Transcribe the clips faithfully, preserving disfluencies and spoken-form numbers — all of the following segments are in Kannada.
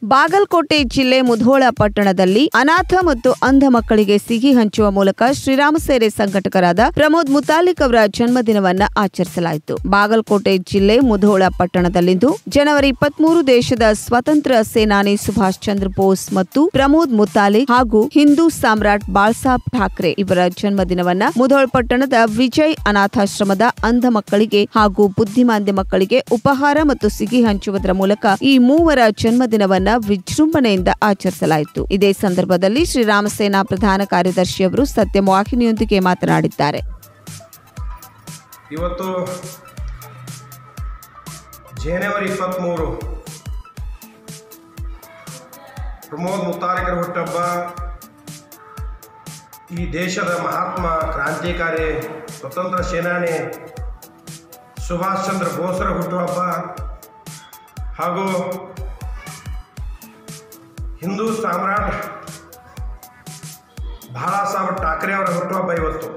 ಬಾಗಲಕೋಟೆ ಜಿಲ್ಲೆ ಮುಧೋಳ ಪಟ್ಟಣದಲ್ಲಿ ಅನಾಥ ಮತ್ತು ಅಂಧ ಮಕ್ಕಳಿಗೆ ಸಿಹಿ ಹಂಚುವ ಮೂಲಕ ಶ್ರೀರಾಮ ಸೇನೆ ಸಂಘಟಕರಾದ ಪ್ರಮೋದ್ ಮುತಾಲಿಕ್ ಅವರ ಜನ್ಮದಿನವನ್ನ ಆಚರಿಸಲಾಯಿತು. ಬಾಗಲಕೋಟೆ ಜಿಲ್ಲೆ ಮುಧೋಳ ಪಟ್ಟಣದಲ್ಲಿಂದು ಜನವರಿ ಇಪ್ಪತ್ಮೂರು ದೇಶದ ಸ್ವತಂತ್ರ ಸೇನಾನಿ ಸುಭಾಷ್ ಚಂದ್ರ ಬೋಸ್ ಮತ್ತು ಪ್ರಮೋದ್ ಮುತಾಲಿಕ್ ಹಾಗೂ ಹಿಂದೂ ಸಾಮ್ರಾಟ್ ಬಾಳಾಸಾಹೇಬ್ ಠಾಕ್ರೆ ಇವರ ಜನ್ಮದಿನವನ್ನ ಮುಧೋಳ ಪಟ್ಟಣದ ವಿಜಯ್ ಅನಾಥಾಶ್ರಮದ ಅಂಧ ಮಕ್ಕಳಿಗೆ ಹಾಗೂ ಬುದ್ಧಿಮಾಂದ್ಯ ಮಕ್ಕಳಿಗೆ ಉಪಹಾರ ಮತ್ತು ಸಿಹಿ ಹಂಚುವುದರ ಮೂಲಕ ಈ ಮೂವರ ಜನ್ಮದಿನವನ್ನ ವಿಜೃಂಭಣೆಯಿಂದ ಆಚರಿಸಲಾಯಿತು. ಇದೇ ಸಂದರ್ಭದಲ್ಲಿ ಶ್ರೀರಾಮ ಸೇನಾ ಪ್ರಧಾನ ಕಾರ್ಯದರ್ಶಿಯವರು ಸತ್ಯಂ ವಾಹಿನಿಯೊಂದಿಗೆ ಮಾತನಾಡಿದ್ದಾರೆ. ಇವತ್ತು ಜನವರಿ ಇಪ್ಪತ್ಮೂರು ಪ್ರಮೋದ್ ಮುತಾಲಿಕರ ಹುಟ್ಟುಹಬ್ಬ. ಈ ದೇಶದ ಮಹಾತ್ಮ ಕ್ರಾಂತಿಕಾರಿ ಸ್ವತಂತ್ರ ಸೇನಾನಿ ಸುಭಾಷ್ ಚಂದ್ರ ಬೋಸ್ರ ಹುಟ್ಟುಹಬ್ಬ ಹಾಗೂ ಹಿಂದೂ ಸಾಮ್ರಾಟ್ ಬಾಳಾಸಾಹೇಬ್ ಠಾಕ್ರೆ ಅವರ ಹುಟ್ಟುಹಬ್ಬ ಇವತ್ತು.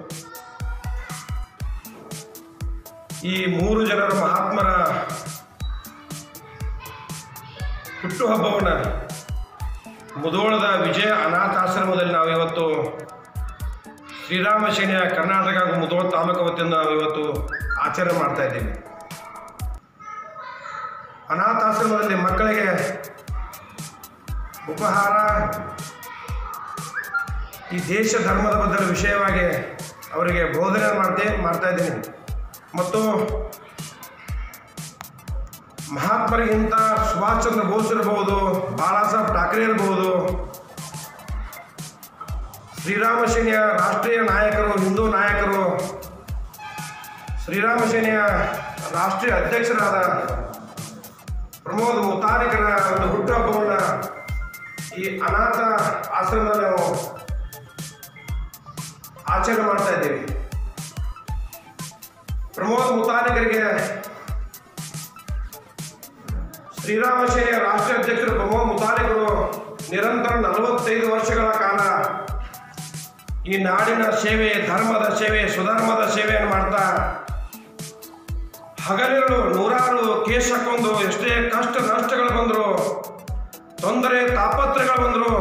ಈ ಮೂರು ಜನರ ಮಹಾತ್ಮರ ಹುಟ್ಟುಹಬ್ಬವನ್ನು ಮುಧೋಳದ ವಿಜಯ ಅನಾಥಾಶ್ರಮದಲ್ಲಿ ನಾವು ಇವತ್ತು ಶ್ರೀರಾಮ ಸೇನೆಯ ಕರ್ನಾಟಕ ಹಾಗೂ ಮುಧೋಳ ತಾಲೂಕು ವತಿಯಿಂದ ನಾವು ಇವತ್ತು ಆಚರಣೆ ಮಾಡ್ತಾ ಇದ್ದೀವಿ. ಅನಾಥಾಶ್ರಮದಲ್ಲಿ ಮಕ್ಕಳಿಗೆ ಉಪಹಾರ, ಈ ದೇಶ ಧರ್ಮದ ಬಗ್ಗೆ ವಿಷಯವಾಗಿ ಅವರಿಗೆ ಬೋಧನೆ ಮಾಡ್ತೇ ಮಾಡ್ತಾ ಇದ್ದೀನಿ ಮತ್ತು ಮಹಾತ್ಮರಿಗಿಂತ ಸುಭಾಷ್ ಚಂದ್ರ ಬೋಸ್ ಇರಬಹುದು, ಬಾಳಾಸಾಹೇಬ್ ಠಾಕ್ರೆ ಇರಬಹುದು, ಶ್ರೀರಾಮ ಸೇನೆಯ ರಾಷ್ಟ್ರೀಯ ನಾಯಕರು, ಹಿಂದೂ ನಾಯಕರು, ಶ್ರೀರಾಮ ಸೇನೆಯ ರಾಷ್ಟ್ರೀಯ ಅಧ್ಯಕ್ಷರಾದ ಪ್ರಮೋದ್ ಮುತಾಲಿಕರ ಒಂದು ಹುಟ್ಟುಹಬ್ಬವನ್ನು ಈ ಅನಾಥ ಆಶ್ರಮದಲ್ಲಿ ನಾವು ಆಚರಣೆ ಮಾಡ್ತಾ ಇದ್ದೀವಿ. ಪ್ರಮೋದ್ ಮುತಾಲಿಕರಿಗೆ ಶ್ರೀರಾಮ ಸೇನೆಯ ರಾಷ್ಟ್ರೀಯ ಅಧ್ಯಕ್ಷರು ಪ್ರಮೋದ್ ಮುತಾಲಿಕರು ನಿರಂತರ ನಲವತ್ತೈದು ವರ್ಷಗಳ ಕಾಲ ಈ ನಾಡಿನ ಸೇವೆ, ಧರ್ಮದ ಸೇವೆ, ಸ್ವಧರ್ಮದ ಸೇವೆಯನ್ನು ಮಾಡ್ತಾ ಹಗಲಿರುಳು ನೂರಾರು ಕೇಸ್ ಹಾಕೊಂಡು ಎಷ್ಟೇ ಕಷ್ಟ ನಷ್ಟಗಳು ಬಂದರು, ತೊಂದರೆ ತಾಪತ್ರಗಳು ಬಂದರು,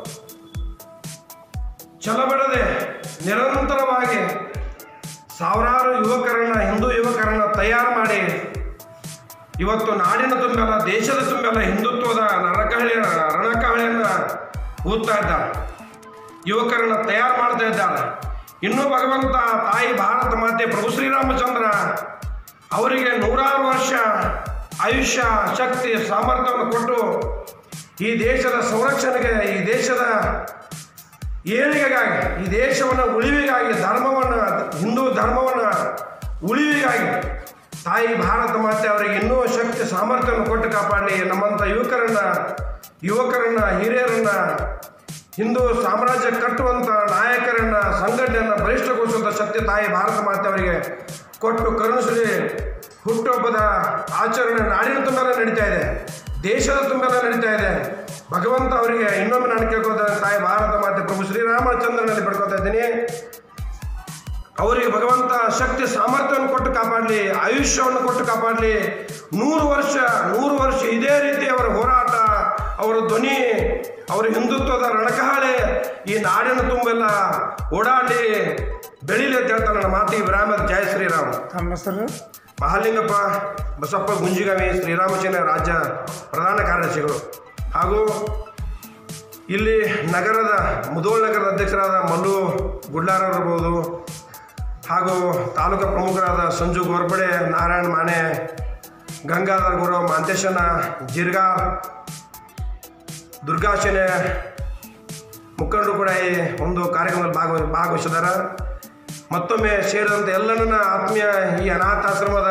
ಛಲಬಿಡದೆ ನಿರಂತರವಾಗಿ ಸಾವಿರಾರು ಯುವಕರನ್ನ, ಹಿಂದೂ ಯುವಕರನ್ನ ತಯಾರು ಮಾಡಿ ಇವತ್ತು ನಾಡಿನ ತುಂಬೆಲ್ಲ, ದೇಶದ ತುಂಬೆಲ್ಲ ಹಿಂದುತ್ವದ ನರಕಹಳಿಯ ರಣಕಹಳಿಯನ್ನು ಊದ್ತಾ ಇದ್ದಾರೆ, ಯುವಕರನ್ನ ತಯಾರು ಮಾಡ್ತಾ ಇದ್ದಾರೆ. ಇನ್ನೂ ಭಗವಂತ ತಾಯಿ ಭಾರತ ಮಾತೆ ಪ್ರಭು ಶ್ರೀರಾಮಚಂದ್ರ ಅವರಿಗೆ ನೂರಾರು ವರ್ಷ ಆಯುಷ್ಯ, ಶಕ್ತಿ, ಸಾಮರ್ಥ್ಯವನ್ನು ಕೊಟ್ಟು ಈ ದೇಶದ ಸಂರಕ್ಷಣೆಗೆ, ಈ ದೇಶದ ಏಳಿಗೆಗಾಗಿ, ಈ ದೇಶವನ್ನು ಉಳಿವಿಗಾಗಿ, ಧರ್ಮವನ್ನು, ಹಿಂದೂ ಧರ್ಮವನ್ನು ಉಳಿವಿಗಾಗಿ ತಾಯಿ ಭಾರತ ಮಾತೆ ಅವರಿಗೆ ಇನ್ನೂ ಶಕ್ತಿ, ಸಾಮರ್ಥ್ಯವನ್ನು ಕೊಟ್ಟು ಕಾಪಾಡಲಿ. ನಮ್ಮಂಥ ಯುವಕರನ್ನ ಯುವಕರನ್ನ ಹಿರಿಯರನ್ನ, ಹಿಂದೂ ಸಾಮ್ರಾಜ್ಯ ಕಟ್ಟುವಂಥ ನಾಯಕರನ್ನ, ಸಂಘಟನೆಯನ್ನು ಬಲಿಷ್ಠಗೊಳಿಸುವಂಥ ಶಕ್ತಿ ತಾಯಿ ಭಾರತ ಮಾತೆ ಅವರಿಗೆ ಕೊಟ್ಟು ಕರುಣಿಸಲಿ. ಹುಟ್ಟುಹಬ್ಬದ ಆಚರಣೆ ನಾಡಿನ ತುಂಬೆಲ್ಲ ನಡೀತಾ ಇದೆ, ದೇಶದ ತುಂಬೆಲ್ಲ ನಡೀತಾ ಇದೆ. ಭಗವಂತ ಅವರಿಗೆ ಇನ್ನೊಮ್ಮೆ ನಾನು ಕೇಳ್ಕೊಳ್ತಾ ತಾಯಿ ಭಾರತ ಮಾತೆ ಪ್ರಭು ಶ್ರೀರಾಮಚಂದ್ರನಲ್ಲಿ ಪಡ್ಕೊಳ್ತಾ ಇದ್ದೀನಿ. ಅವರಿಗೆ ಭಗವಂತ ಶಕ್ತಿ ಸಾಮರ್ಥ್ಯವನ್ನು ಕೊಟ್ಟು ಕಾಪಾಡಲಿ, ಆಯುಷ್ಯವನ್ನು ಕೊಟ್ಟು ಕಾಪಾಡಲಿ. ನೂರು ವರ್ಷ ನೂರು ವರ್ಷ ಇದೇ ರೀತಿ ಅವರ ಹೋರಾಟ, ಅವರ ಧ್ವನಿ, ಅವರ ಹಿಂದುತ್ವದ ರಣಕಹಳೆ ಈ ನಾಡಿನ ತುಂಬೆಲ್ಲ ಓಡಾಡಲಿ, ಬೆಳೀಲಿ ಅಂತ ಹೇಳ್ತಾರೆ. ನನ್ನ ಮಾತಿಗೆ ವಿರಾಮ. ಜಯ ಶ್ರೀರಾಮ್. ನಮ್ಮ ಹೆಸರು ಮಹಾಲಿಂಗಪ್ಪ ಬಸಪ್ಪ ಗುಂಜಿಗಾವಿ, ಶ್ರೀರಾಮ ಸೇನೆ ರಾಜ್ಯ ಪ್ರಧಾನ ಕಾರ್ಯದರ್ಶಿಗಳು ಹಾಗೂ ಇಲ್ಲಿ ನಗರದ ಮುಧೋಳ ನಗರದ ಅಧ್ಯಕ್ಷರಾದ ಮಲ್ಲು ಗುಡ್ಲಾರವರಿರ್ಬೋದು ಹಾಗೂ ತಾಲೂಕು ಪ್ರಮುಖರಾದ ಸಂಜು ಗೋರ್ಪಡೆ, ನಾರಾಯಣ ಮಾನೆ, ಗಂಗಾಧರ್ ಗುರು, ಮಾಂತೇಶನ ಜಿರ್ಗಾ, ದುರ್ಗಾಸೇನೆ ಮುಖಂಡರು ಕೂಡ ಈ ಒಂದು ಕಾರ್ಯಕ್ರಮದಲ್ಲಿ ಭಾಗವ ಭಾಗವಹಿಸಿದ್ದಾರೆ. ಮತ್ತೊಮ್ಮೆ ಸೇರಿದಂಥ ಎಲ್ಲ ನನ್ನ ಆತ್ಮೀಯ ಈ ಅನಾಥಾಶ್ರಮದ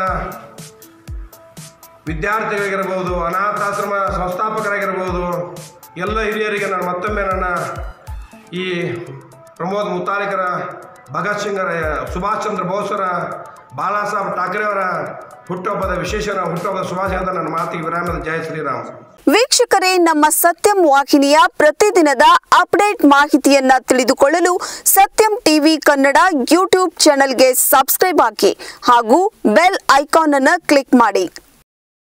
ವಿದ್ಯಾರ್ಥಿಗಳಿಗಿರ್ಬೋದು, ಅನಾಥಾಶ್ರಮ ಸಂಸ್ಥಾಪಕರಾಗಿರ್ಬೋದು, ಎಲ್ಲ ಹಿರಿಯರಿಗೆ ನಾನು ಮತ್ತೊಮ್ಮೆ ನನ್ನ ಈ ಪ್ರಮೋದ್ ಮುತಾಲಿಕರ, ಭಗತ್ ಸಿಂಗರ, ಸುಭಾಷ್ ಚಂದ್ರ ಬೋಸರ, ಬಾಳಾಸಾಹೇಬ್ ಠಾಕ್ರೆ ಅವರ ಹುಟ್ಟುಹಬ್ಬದ ವಿಶೇಷ ಹುಟ್ಟುಹಬ್ಬದ ಶುಭಾಶಯದ ನನ್ನ ಮಾತಿಗೆ ವಿರಾಮದ. ಜಯ ಶ್ರೀರಾಮ್. ವೀಕ್ಷಕರೇ, ನಮ್ಮ ಸತ್ಯಂ ವಾಹಿನಿಯ ಪ್ರತಿದಿನದ ಅಪ್ಡೇಟ್ ಮಾಹಿತಿಯನ್ನ ತಿಳಿದುಕೊಳ್ಳಲು ಸತ್ಯಂ ಟಿವಿ ಕನ್ನಡ ಯೂಟ್ಯೂಬ್ ಚಾನೆಲ್ಗೆ ಸಬ್ಸ್ಕ್ರೈಬ್ ಹಾಕಿ ಹಾಗೂ ಬೆಲ್ ಐಕಾನ್ ಅನ್ನು ಕ್ಲಿಕ್ ಮಾಡಿ.